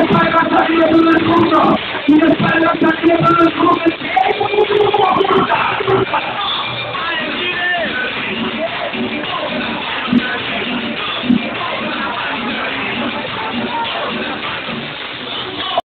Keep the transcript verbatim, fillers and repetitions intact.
espaldas arriba todo el mundo, y de espaldas arriba todo el mundo.